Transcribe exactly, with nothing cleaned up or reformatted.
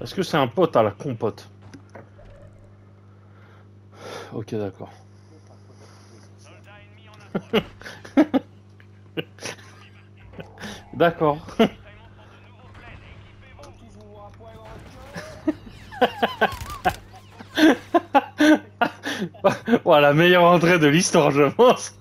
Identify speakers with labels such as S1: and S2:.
S1: Est-ce que c'est un pote à la compote? Ok, d'accord. D'accord. Voilà, la meilleure entrée de l'histoire, je pense.